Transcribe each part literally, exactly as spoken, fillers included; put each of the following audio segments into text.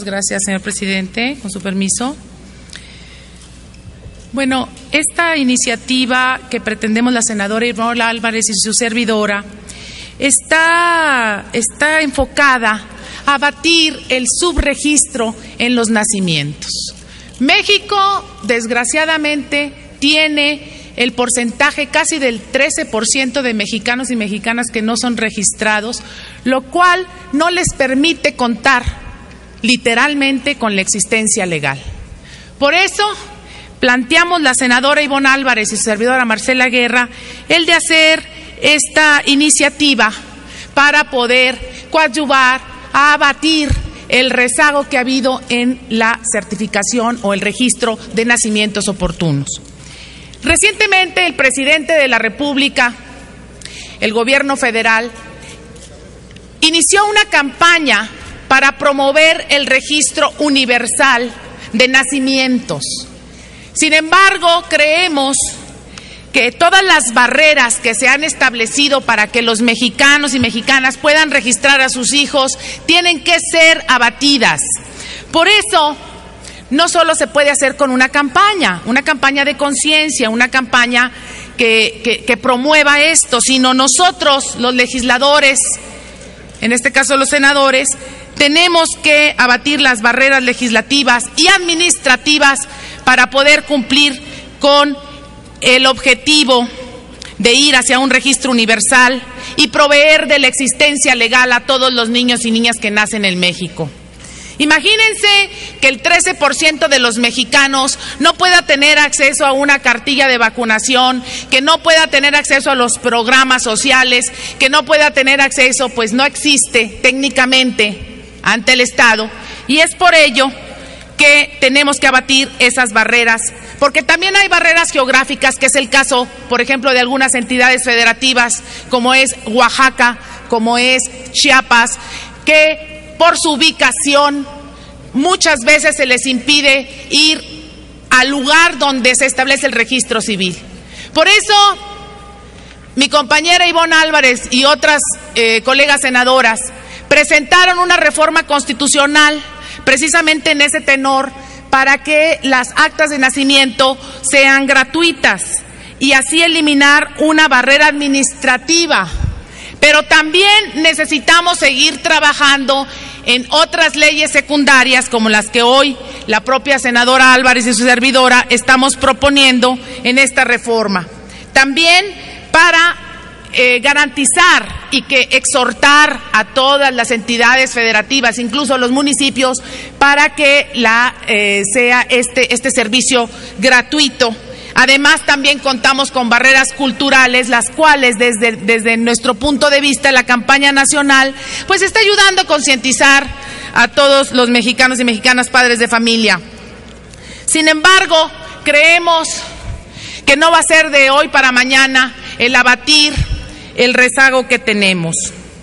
gracias, señor presidente. Con su permiso. Bueno, esta iniciativa que pretendemos la senadora Ivonne Álvarez y su servidora está, está enfocada a abatir el subregistro en los nacimientos. México, desgraciadamente, tiene el porcentaje casi del trece por ciento de mexicanos y mexicanas que no son registrados, lo cual no les permite contar literalmente con la existencia legal. Por eso planteamos la senadora Ivonne Álvarez y su servidora Marcela Guerra el de hacer esta iniciativa para poder coadyuvar a abatir el rezago que ha habido en la certificación o el registro de nacimientos oportunos. Recientemente el presidente de la República, el gobierno federal, inició una campaña para promover el registro universal de nacimientos. Sin embargo, creemos que todas las barreras que se han establecido para que los mexicanos y mexicanas puedan registrar a sus hijos tienen que ser abatidas. Por eso, no solo se puede hacer con una campaña, una campaña de conciencia, una campaña que, que, que promueva esto, sino nosotros, los legisladores, en este caso los senadores, tenemos que abatir las barreras legislativas y administrativas para poder cumplir con el objetivo de ir hacia un registro universal y proveer de la existencia legal a todos los niños y niñas que nacen en México. Imagínense que el trece por ciento de los mexicanos no pueda tener acceso a una cartilla de vacunación, que no pueda tener acceso a los programas sociales, que no pueda tener acceso, pues no existe técnicamente ante el Estado, y es por ello que tenemos que abatir esas barreras, porque también hay barreras geográficas, que es el caso, por ejemplo, de algunas entidades federativas, como es Oaxaca, como es Chiapas, que por su ubicación muchas veces se les impide ir al lugar donde se establece el registro civil. Por eso, mi compañera Ivonne Álvarez y otras eh, colegas senadoras presentaron una reforma constitucional precisamente en ese tenor, para que las actas de nacimiento sean gratuitas y así eliminar una barrera administrativa. Pero también necesitamos seguir trabajando en otras leyes secundarias, como las que hoy la propia senadora Álvarez y su servidora estamos proponiendo en esta reforma. También para Eh, garantizar y que exhortar a todas las entidades federativas, incluso los municipios, para que la eh, sea este, este servicio gratuito. Además, también contamos con barreras culturales, las cuales desde, desde nuestro punto de vista, la campaña nacional, pues está ayudando a concientizar a todos los mexicanos y mexicanas padres de familia. Sin embargo, creemos que no va a ser de hoy para mañana el abatir el rezago que tenemos.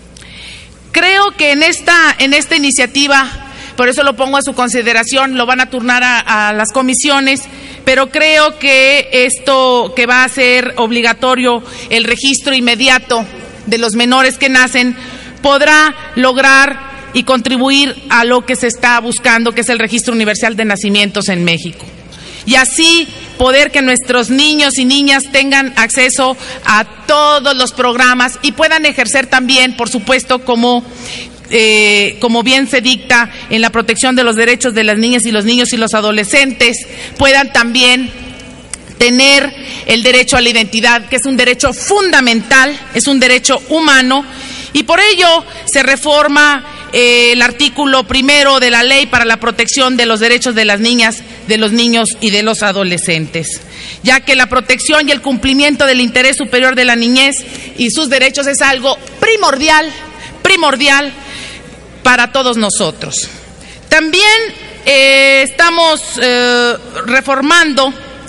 Creo que en esta, en esta iniciativa, por eso lo pongo a su consideración, lo van a turnar a, a las comisiones, pero creo que esto que va a ser obligatorio, el registro inmediato de los menores que nacen, podrá lograr y contribuir a lo que se está buscando, que es el registro universal de nacimientos en México. Y así poder que nuestros niños y niñas tengan acceso a todos los programas y puedan ejercer también, por supuesto, como, eh, como bien se dicta en la protección de los derechos de las niñas y los niños y los adolescentes, puedan también tener el derecho a la identidad, que es un derecho fundamental, es un derecho humano, y por ello se reforma Eh, el artículo primero de la Ley para la Protección de los Derechos de las Niñas, de los Niños y de los Adolescentes, ya que la protección y el cumplimiento del interés superior de la niñez y sus derechos es algo primordial, primordial para todos nosotros. También eh, estamos eh, reformando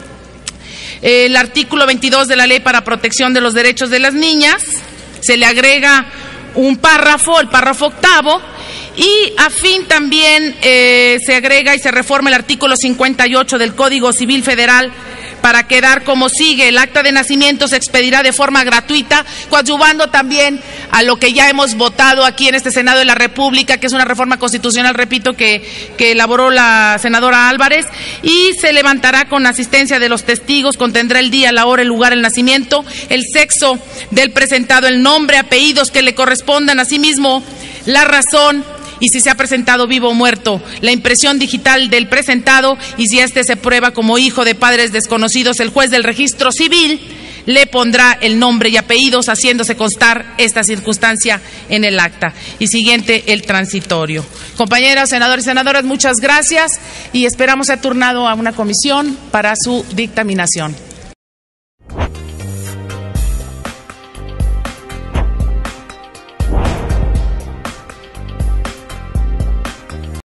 eh, el artículo veintidós de la Ley para Protección de los Derechos de las Niñas, se le agrega un párrafo, el párrafo octavo, y a fin también eh, se agrega y se reforma el artículo cincuenta y ocho del Código Civil Federal para quedar como sigue: el acta de nacimiento se expedirá de forma gratuita, coadyuvando también a lo que ya hemos votado aquí en este Senado de la República, que es una reforma constitucional, repito, que, que elaboró la senadora Álvarez, y se levantará con asistencia de los testigos, contendrá el día, la hora, el lugar, el nacimiento, el sexo del presentado, el nombre, apellidos que le correspondan, asimismo la razón, y si se ha presentado vivo o muerto, la impresión digital del presentado, y si éste se prueba como hijo de padres desconocidos, el juez del registro civil le pondrá el nombre y apellidos, haciéndose constar esta circunstancia en el acta. Y siguiente, el transitorio. Compañeros senadores y senadoras, muchas gracias y esperamos ser turnado a una comisión para su dictaminación.